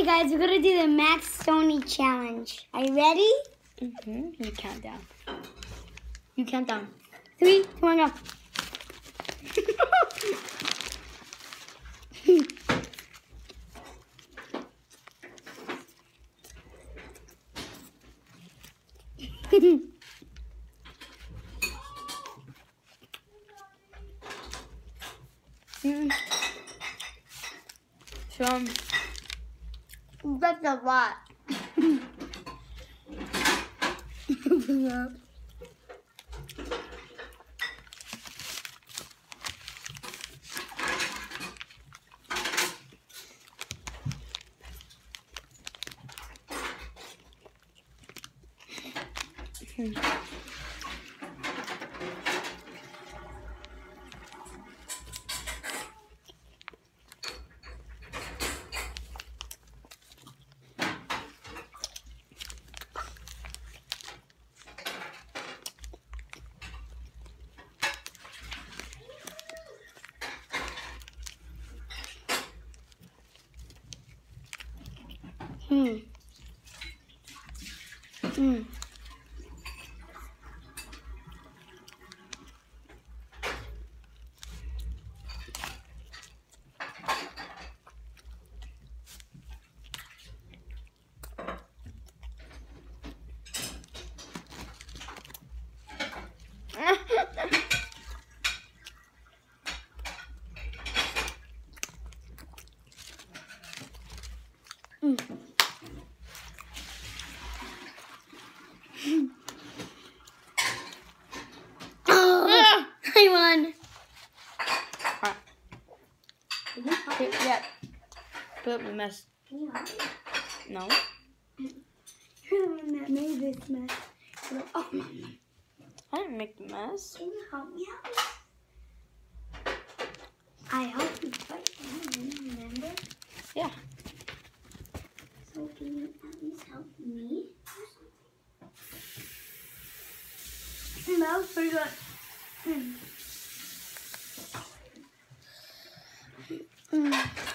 Okay, guys, we're gonna do the Max Stonie challenge. Are you ready? You count down. You count down. 3, 2, 1, go. So, That's a lot. Oh, I won. yeah. Put up the mess. No. You're the one that made this mess. Oh. I didn't make the mess. Can you help me out? I helped you quite remember? Yeah. So can you at least help me? That was pretty good.